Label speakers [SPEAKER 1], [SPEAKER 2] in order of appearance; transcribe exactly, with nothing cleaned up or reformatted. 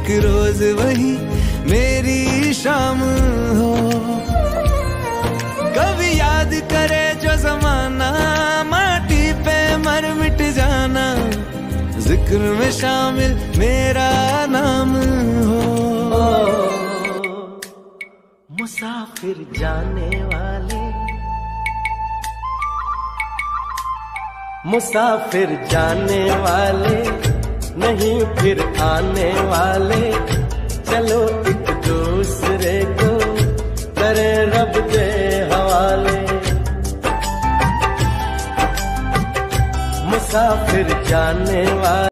[SPEAKER 1] एक रोज वही मेरी शाम हो। कभी याद करे जो जमाना, माटी पे मर मिट जाना, जिक्र में शामिल मेरा नाम हो।
[SPEAKER 2] मुसाफिर जाने वाले, मुसाफिर जाने वाले, नहीं फिर आने वाले, चलो एक दूसरे को करे रब दे हवाले। मुसाफिर जाने वाले